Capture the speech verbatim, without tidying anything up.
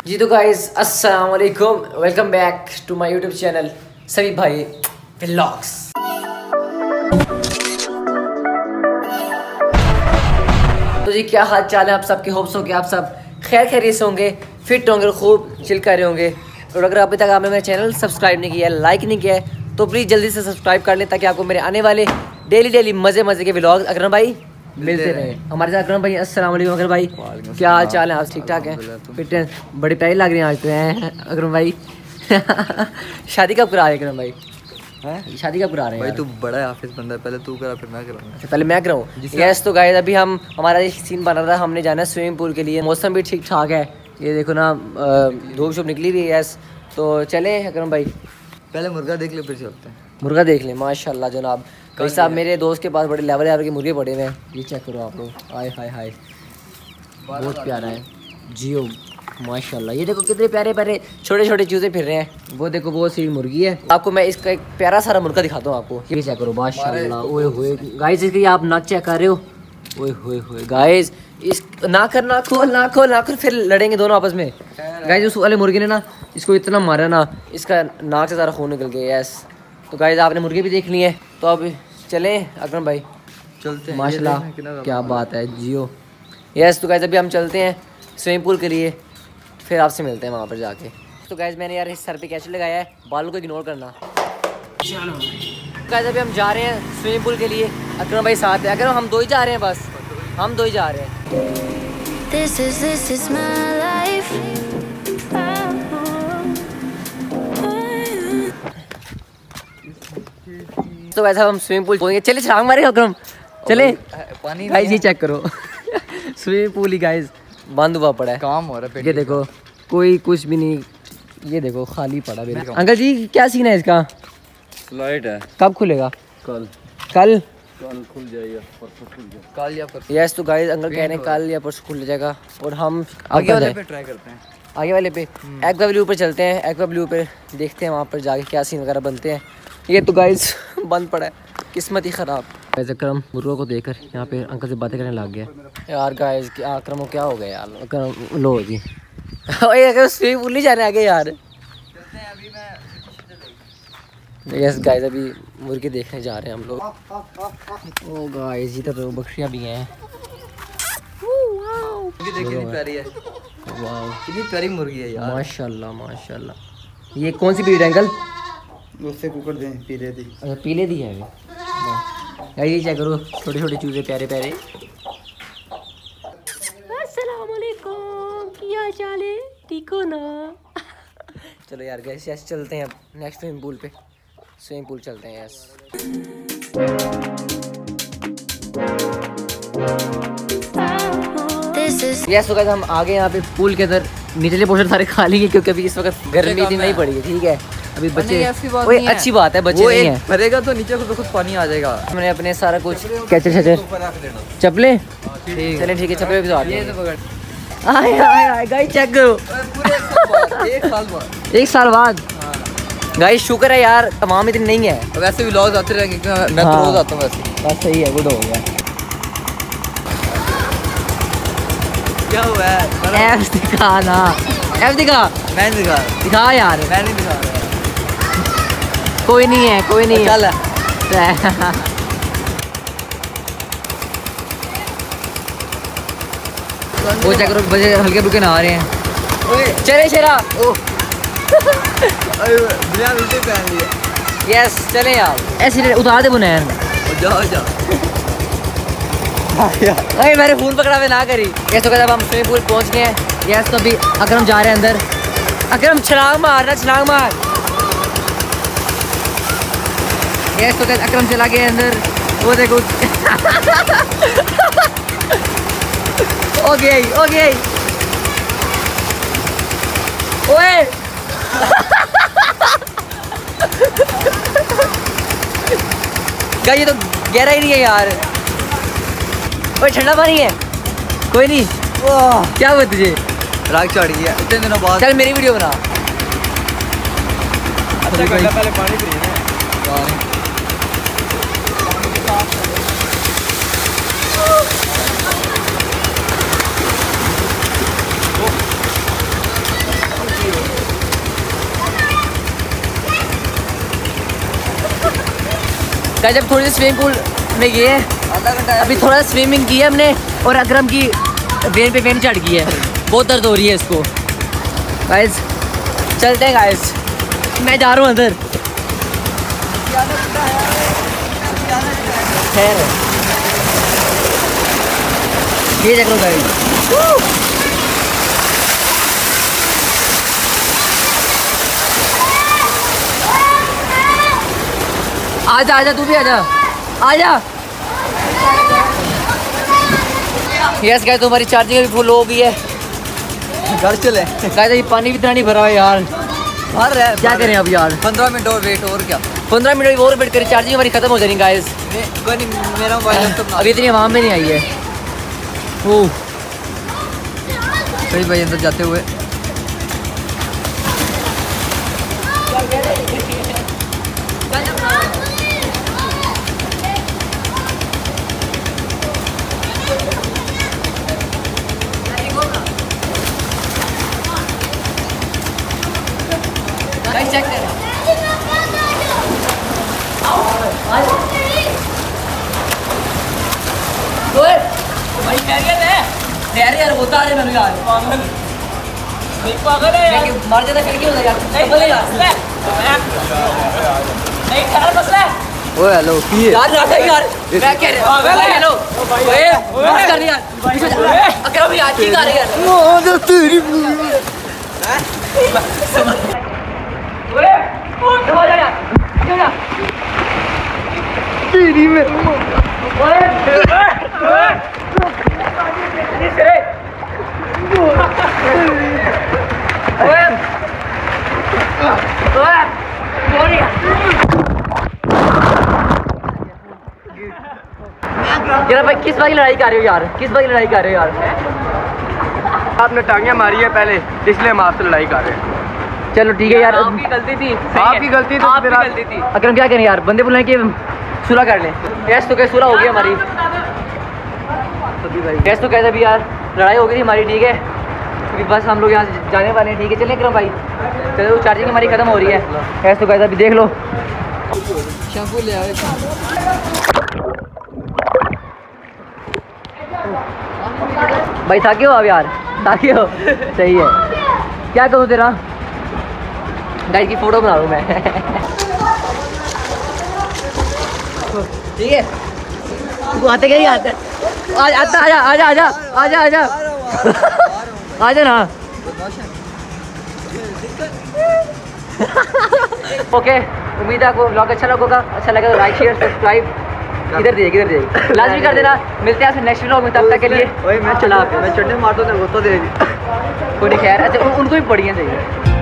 जी तो गाइस अस्सलाम वालेकुम, welcome back to my YouTube channel सभी भाई व्लॉग्स। तो जी क्या हाल चाल है आप सबके, होप्स हो कि आप सब खैर खैरियत से होंगे, फिट होंगे, खूब चिल कर रहे होंगे। और अगर अभी तक आपने मेरा चैनल सब्सक्राइब नहीं किया, लाइक नहीं किया है तो प्लीज़ जल्दी से सब्सक्राइब कर लें ताकि आपको मेरे आने वाले डेली डेली मज़े मज़े के व्लॉग अकरम भाई मिलते रहे। हमारे साथ अकरम भाई, अस्सलाम वालेकुम अकरम भाई, क्या हाल चाल है? आप ठीक ठाक हैं? फिट हैं? बड़ी प्यारी लग रही हैं आज तो हैं अकरम भाई। शादी कब करा रहे हैं अकरम भाई? हैं शादी कब करा रहे हैं भाई? तू बड़ा हाफिज बंदा है, पहले तू करा फिर मैं कराऊंगा। अच्छा पहले मैं कराऊँ? यस। तो गाइस अभी हम हमारा एक सीन बन रहा था, हमने जाना है स्विमिंग पूल के लिए। मौसम भी ठीक ठाक है, ये देखो ना, धूप शूप निकली हुई है। यस तो चले अकरम भाई, पहले मुर्गा देख ले फिर चलते हैं। मुर्गा देख लें। माशाल्लाह जनाब भाई साहब, मेरे दोस्त के पास बड़े लेवल लेवल के मुर्गे पड़े हुए हैं। ये चेक करो आप लोग, आय हाय हाय, बहुत प्यारा है जियो माशाल्लाह। ये देखो कितने प्यारे प्यारे छोटे छोटे चूजे फिर रहे हैं। वो देखो वो सी मुर्गी है। आपको मैं इसका एक प्यारा सारा मुर्गा दिखाता हूँ आपको। ये चेक करो माशाल्लाह। ओए होए गाइस, इसकी आप नाक चेक कर रहे हो? ओए होए होए गाइस, इस ना कर ना खोल ना खोल ना खोल, फिर लड़ेंगे दोनों आपस में। गाइस उस वाले मुर्गे ने ना इसको इतना मारा ना, इसका नाक से सारा खून निकल गया। यस तो गाइस आपने मुर्गे भी देख लिए, तो अब चलें अकरम भाई, चलते हैं। माशाल्लाह क्या बात है जियो। यस तो गाइस अभी हम चलते हैं स्विमिंग पूल के लिए, फिर आपसे मिलते हैं वहाँ पर जाके। तो गाइस मैंने यार इस सर पे कैसे लगाया है, बालों को इग्नोर करना। चलो गाइस अभी हम जा रहे हैं स्विमिंग पूल के लिए, अकरम भाई साथ है। अकरम हम दो ही जा रहे हैं, बस हम दो ही जा रहे हैं। This is this is my life. तो वैसे हम स्विमिंग पूल पहुंच गए। चले छलांग मारे अकरम, चले। पानी गाइस ये चेक करो स्विमिंग पूल ही गाइस बंद हुआ पड़ा है, काम हो रहा है। ये देखो कोई कुछ भी नहीं, ये देखो खाली पड़ा है। अंकल जी क्या सीन है इसका? स्लाइड है। कब खुलेगा? कल कल कल खुल जाएगा, परसों खुल जाएगा। कल या परसों। यस तो गाइस अंकल कह रहे हैं कल या परसों खुल जाएगा। और हम आगे वाले पे ट्राई करते हैं। आगे वाले पे एक्वा ब्लू पे चलते हैं। एक्वा ब्लू पे देखते हैं वहाँ पर जाके क्या सीन वगैरह बनते हैं। ये तो गाइस बंद पड़ा है, किस्मत ही ख़राब। गाइस अकरम मुर्गों को देखकर यहाँ पे अंकल से बातें करने लग गया। यार गाइस क्या अकरम को क्या हो गया यार? अकरम लो जी अगर स्विमिंग पूल नहीं जाने आगे यार। यस गाइस अभी मुर्गे देखने जा रहे हैं हम लोग। ओ गाइस इधर तो बकरियाँ भी हैं। कितनी प्यारी है, वाह कितनी प्यारी मुर्गी है यार, माशाल्लाह माशाल्लाह। ये कौन सी ब्रीड है अंकल? उससे कुकर दें, पीले दी। अच्छा पीले दी है यार। ये चेक करो छोटे छोटे चूजे प्यारे प्यारे। अस्सलाम वालेकुम, क्या हाल चाल है? ठीक हो ना? चलो यार गैस यस चलते हैं अब नेक्स्ट स्विमिंग पूल पे। स्विमिंग पूल चलते हैं यस। यस तो गाइस हम आगे यहाँ पे पूल के अंदर निचले पोर्शन सारे खाली है क्योंकि अभी इस वक्त गर्मी इतनी नहीं पड़ी है। ठीक है अभी बच्चे, ओए अच्छी बात है बच्चे नहीं है, भरेगा तो नीचे को खुद पानी आ जाएगा। हमने अपने सारा कुछ कैचे छचे चप्पले चले ठीक है चप्पले भी तो आते हैं। आए आए आए गाइस चेक करो, एक साल बाद एक साल बाद गाइस शुक्र है यार तमाम इतनी नहीं है। वैसे भी व्लॉग्स आते रहेंगे क्योंकि मैं तो रोज आता हूँ वैसे। बस सही है, गुड हो गया। क्या हुआ है? एफ दिखा ना, एफ दिखा। मैं नहीं दिखा दिखा यार, मैं नहीं दिखा रहा। कोई नहीं है कोई नहीं चल वो चेक करो बजे हल्के फुल्के नहा रहे हैं। चले शेरा बिना उल्टे पहन लिए। यस चले यार, ऐसे उतार दे बुनैन। जाओ जाओ अरे मैंने फोन पकड़ा हुआ ना करी। यस तो कहता हम स्विमिंग पूल पहुंच गए हैं। यस तो अभी अकरम जा रहे हैं अंदर। अकरम छलांग मार ना, छलांग मार। यस तो कहता अकरम चला गया अंदर। वो देखो ओके ओके ओए क्या ये तो गहरा ही नहीं है यार। ओए ठंडा पानी है, कोई नहीं। क्या हुआ तुझे? राग चढ़ गया इतने दिनों बाद। चल मेरी वीडियो बना। अच्छा पहले पानी पी रहे हैं। गाइस जब थोड़ी सी स्विमिंग पूल में गए हैं, आधा घंटा अभी थोड़ा सा स्विमिंग की है हमने और अकरम की वेन पे वेन चढ़ गई है, बहुत दर्द हो रही है इसको। गाइस चलते हैं गाइस, मैं जा रहा हूँ अंदर। खैर ये देख लो गाइस, आजा आजा तू भी आजा आजा। यस गाइस तुम्हारी चार्जिंग भी फुल हो गई है। घर चले गाइस ये पानी भी इतना नहीं भरा है यार, भर रहा है। क्या करें अब यार, पंद्रह मिनट और वेट और क्या, पंद्रह मिनट और वेट करें, चार्जिंग हमारी खत्म हो जाएगी गाइस। कोई नहीं, मेरा मोबाइल तो अभी इतनी आवाम में नहीं आई है। ओह सही भाई अंदर जाते हुए गाइस चेक करें। ओए भाई खैरियत है? खैरियत यार होता है मैंने यार। नहीं पागल है यार। मर जाता फिर क्यों होता यार? नहीं बोले यार। नहीं खैर मसला है। ओए हेलो की है यार राजा यार मैं कह रहा हूं हेलो ओए बस कर यार अकरम यार ठीक आ रही है ओ तो तेरी ओए ओ जा जा जा जा तेरी में ओए ओए ओए ओए बोलिए यार भाई किस बात की लड़ाई कर रहे हो यार, किस बात की लड़ाई कर रहे हो यार? आपने टांगियां मारी है पहले, इसलिए हम आपसे लड़ाई कर रहे हैं। चलो ठीक है यार, आपकी गलती थी, आपकी गलती थी, आपकी गलती थी। अकरम क्या करें यार, बंदे बोले कि सुलह कर लें। यस तो क्या सुलह हो गई हमारी, यस तो कहते भी यार लड़ाई हो गई थी हमारी, ठीक है अभी बस हम लोग यहाँ जाने वाले हैं, ठीक है चलें अकरम भाई। चलो चार्जिंग हमारी खत्म हो रही है, यस तो कहते अभी देख लो शैम्पू ले आए। भाई थके हो अब यार, थके हो सही है, क्या करूँ तेरा गाइस की फोटो बना लूँ मैं ठीक है तू आते क्या नहीं आते आज आता आजा आजा आजा आजा आजा आजा ना ओके उम्मीद है आपको ब्लॉग अच्छा लगा, अच्छा लगा तो लाइक शेयर सब्सक्राइब इधर दे इधर दे लाजमी कर देना। मिलते हैं नेक्स्ट व्लॉग में, तब तक के लिए ओए मैं चला मैं चढ़ने मार दो तेरे को तो दे कोई खैर। अच्छा उनको भी पढ़िए चाहिए।